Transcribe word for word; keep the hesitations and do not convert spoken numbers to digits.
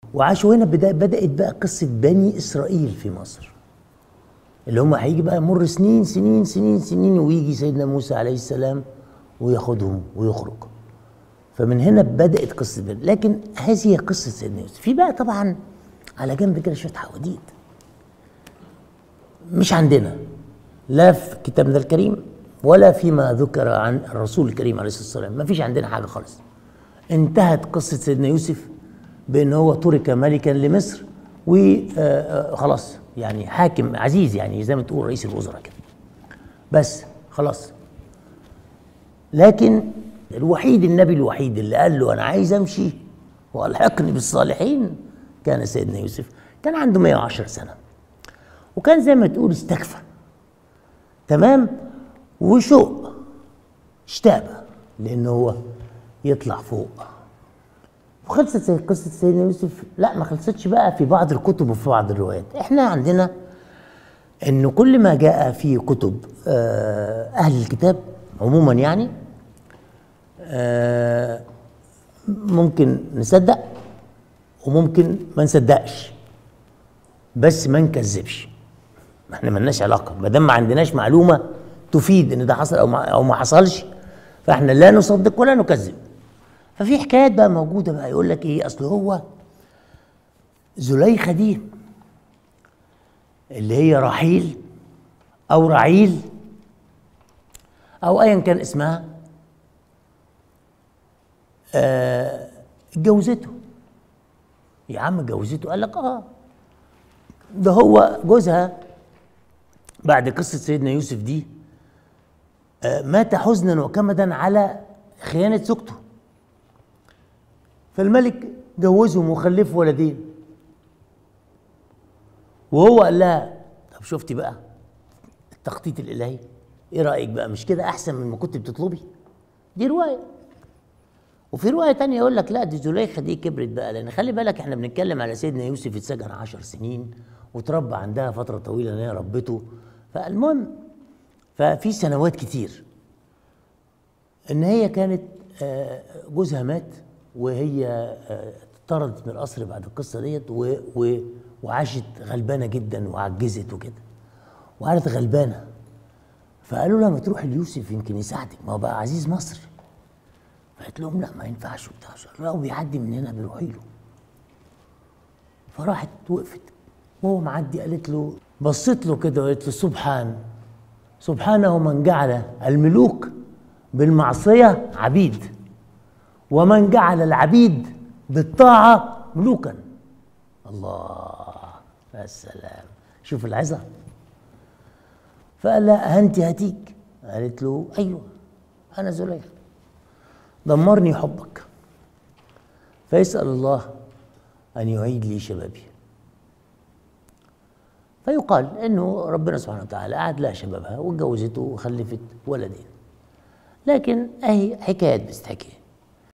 وعاشوا هنا. بدا بدات بقى قصه بني اسرائيل في مصر، اللي هم هيجي بقى يمر سنين سنين سنين سنين، ويجي سيدنا موسى عليه السلام وياخدهم ويخرج. فمن هنا بدات قصه بني. لكن هذه هي قصه سيدنا يوسف. في بقى طبعا على جنب كده شويه حواديت مش عندنا، لا في كتابنا الكريم ولا فيما ذكر عن الرسول الكريم عليه الصلاه والسلام. ما فيش عندنا حاجه خالص. انتهت قصه سيدنا يوسف بان هو ترك ملكا لمصر وخلاص، يعني حاكم عزيز، يعني زي ما تقول رئيس الوزراء كده بس خلاص. لكن الوحيد، النبي الوحيد اللي قال له انا عايز امشي والحقني بالصالحين كان سيدنا يوسف. كان عنده مئة وعشرة سنه، وكان زي ما تقول استكفى تمام، وشوق اشتاق لانه هو يطلع فوق. وخلصت قصه سيدنا يوسف؟ لا، ما خلصتش بقى. في بعض الكتب وفي بعض الروايات احنا عندنا انه كل ما جاء في كتب اهل الكتاب عموما يعني ممكن نصدق وممكن ما نصدقش، بس ما نكذبش. احنا مالناش علاقه، ما دام ما عندناش معلومه تفيد ان ده حصل او ما او ما حصلش، فاحنا لا نصدق ولا نكذب. ففي حكايات بقى موجوده بقى، يقول لك ايه، اصل هو زليخه دي اللي هي رحيل او رعيل او ايا كان اسمها آه اتجوزته. يا عم اتجوزته؟ قال لك اه، ده هو جوزها بعد قصه سيدنا يوسف دي آه مات حزنا وكمدا على خيانه زوجته، فالملك جوزهم وخلفوا ولدين، وهو قال لها طب شفتي بقى التخطيط الالهي؟ ايه رايك بقى؟ مش كده احسن من ما كنت بتطلبي؟ دي روايه. وفي روايه تانية يقول لك لا، دي زليخه دي كبرت بقى، لان خلي بالك احنا بنتكلم على سيدنا يوسف اتسجن عشر سنين وتربى عندها فتره طويله ان هي ربته. فالمهم، ففي سنوات كتير ان هي كانت جوزها مات وهي اتطردت من القصر بعد القصه ديت، وعاشت غلبانه جدا وعجزت وكده وقعدت غلبانه. فقالوا لها ما تروح ليوسف يمكن يساعدك، ما هو بقى عزيز مصر. فقالت لهم لا ما ينفعش وبتاع، لو بيعدي من هنا بيروحي له. فراحت وقفت وهو معدي، قالت له، بصت له كده وقالت له سبحان سبحانه من جعل الملوك بالمعصيه عبيد ومن جعل العبيد بالطاعه ملوكا. الله، يا سلام، شوف العظه. فقال لها انت هتيك؟ قالت له ايوه انا زليخه، دمرني حبك، فيسأل الله أن يعيد لي شبابي. فيقال أنه ربنا سبحانه وتعالى أعاد لها شبابها واتجوزته وخلفت ولدين. لكن أهي حكايات بتستحكي.